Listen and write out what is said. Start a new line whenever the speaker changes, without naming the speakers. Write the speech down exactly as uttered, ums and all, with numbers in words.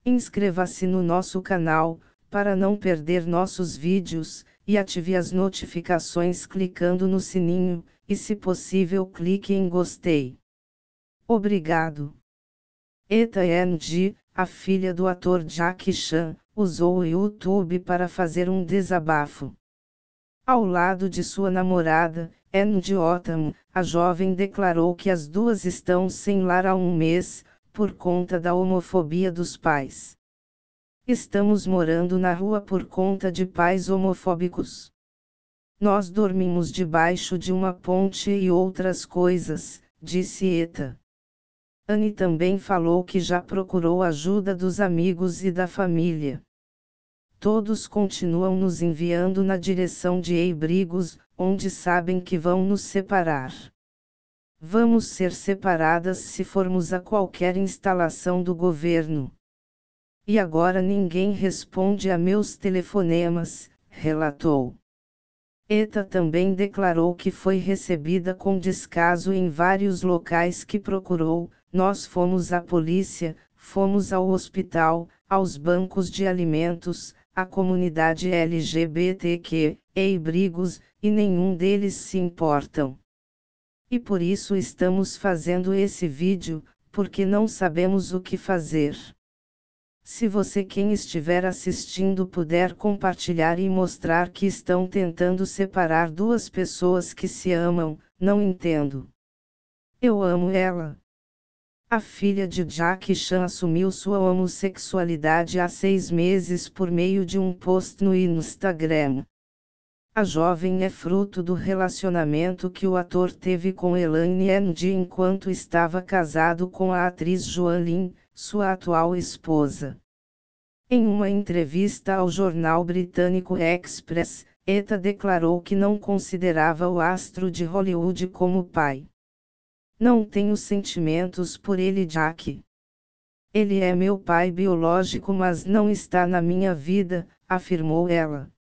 Inscreva-se no nosso canal, para não perder nossos vídeos, e ative as notificações clicando no sininho, e se possível clique em gostei. Obrigado. Eta Eun-gi, a filha do ator Jackie Chan, usou o YouTube para fazer um desabafo. Ao lado de sua namorada, Eun-gi Otam, a jovem declarou que as duas estão sem lar há um mês, por conta da homofobia dos pais. Estamos morando na rua por conta de pais homofóbicos. Nós dormimos debaixo de uma ponte e outras coisas, disse Eta. Anne também falou que já procurou ajuda dos amigos e da família. Todos continuam nos enviando na direção de abrigos, onde sabem que vão nos separar. Vamos ser separadas se formos a qualquer instalação do governo. E agora ninguém responde a meus telefonemas, relatou. Eta também declarou que foi recebida com descaso em vários locais que procurou. Nós fomos à polícia, fomos ao hospital, aos bancos de alimentos, à comunidade L G B T Q, e abrigos, e nenhum deles se importam. E por isso estamos fazendo esse vídeo, porque não sabemos o que fazer. Se você quem estiver assistindo puder compartilhar e mostrar que estão tentando separar duas pessoas que se amam, não entendo. Eu amo ela. A filha de Jackie Chan assumiu sua homossexualidade há seis meses por meio de um post no Instagram. A jovem é fruto do relacionamento que o ator teve com Elaine Eun-gi enquanto estava casado com a atriz Joan Lin, sua atual esposa. Em uma entrevista ao jornal britânico Express, Eta declarou que não considerava o astro de Hollywood como pai. Não tenho sentimentos por ele, Jack. Ele é meu pai biológico, mas não está na minha vida, afirmou ela.